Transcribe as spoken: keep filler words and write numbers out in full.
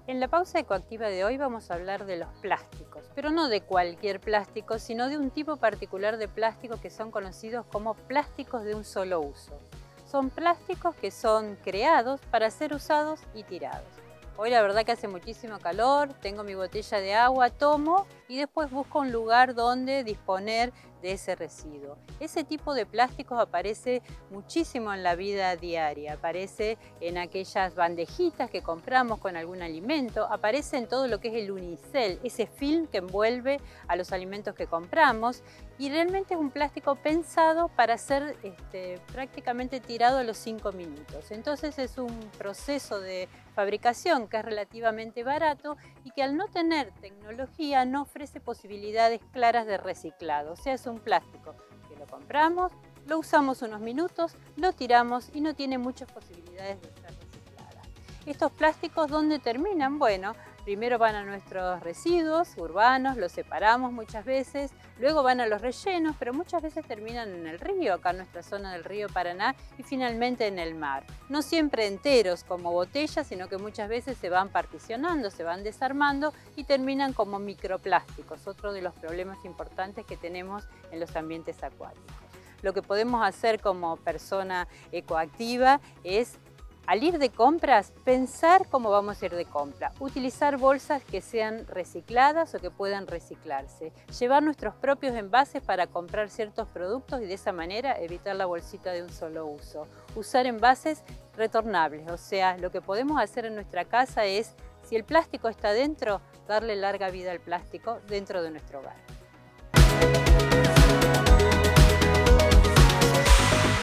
En la pausa ecoactiva de hoy vamos a hablar de los plásticos, pero no de cualquier plástico, sino de un tipo particular de plástico que son conocidos como plásticos de un solo uso. Son plásticos que son creados para ser usados y tirados. Hoy la verdad que hace muchísimo calor, tengo mi botella de agua, tomo y después busco un lugar donde disponer de ese residuo. Ese tipo de plásticos aparece muchísimo en la vida diaria, aparece en aquellas bandejitas que compramos con algún alimento, aparece en todo lo que es el unicel, ese film que envuelve a los alimentos que compramos, y realmente es un plástico pensado para ser este, prácticamente tirado a los cinco minutos. Entonces es un proceso de fabricación que es relativamente barato y que al no tener tecnología no ofrece posibilidades claras de reciclado. O sea, es un plástico que lo compramos, lo usamos unos minutos, lo tiramos y no tiene muchas posibilidades de ser reciclada. ¿Estos plásticos dónde terminan? Bueno, primero van a nuestros residuos urbanos, los separamos muchas veces, luego van a los rellenos, pero muchas veces terminan en el río, acá en nuestra zona del río Paraná, y finalmente en el mar. No siempre enteros como botellas, sino que muchas veces se van particionando, se van desarmando y terminan como microplásticos, otro de los problemas importantes que tenemos en los ambientes acuáticos. Lo que podemos hacer como persona ecoactiva es, al ir de compras, pensar cómo vamos a ir de compra, utilizar bolsas que sean recicladas o que puedan reciclarse, llevar nuestros propios envases para comprar ciertos productos y de esa manera evitar la bolsita de un solo uso. Usar envases retornables, o sea, lo que podemos hacer en nuestra casa es, si el plástico está dentro, darle larga vida al plástico dentro de nuestro hogar.